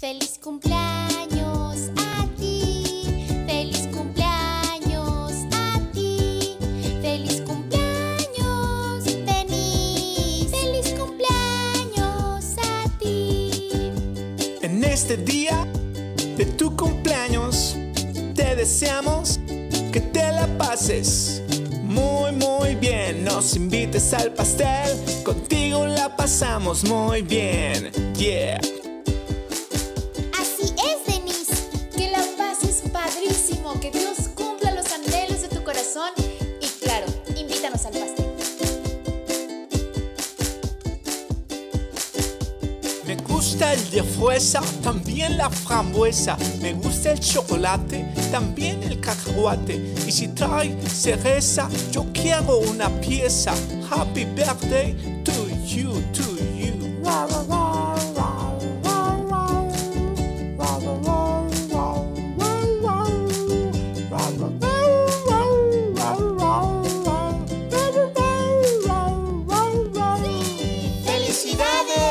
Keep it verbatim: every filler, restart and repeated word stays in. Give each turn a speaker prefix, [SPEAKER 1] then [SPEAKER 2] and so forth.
[SPEAKER 1] Feliz cumpleaños a ti, feliz cumpleaños a ti, feliz cumpleaños, Denise, feliz cumpleaños a ti.
[SPEAKER 2] En este día de tu cumpleaños, te deseamos que te la pases muy muy bien. Nos invites al pastel, contigo la pasamos muy bien. Yeah.
[SPEAKER 1] Así es, Denise, que la pases padrísimo, que Dios cumpla los anhelos de tu corazón y claro, invítanos al pastel.
[SPEAKER 2] Me gusta el de fresa, también la frambuesa. Me gusta el chocolate, también el cacahuate. Y si trae cereza, yo quiero una pieza. Happy birthday to you, to you.
[SPEAKER 1] ¡Felicidades!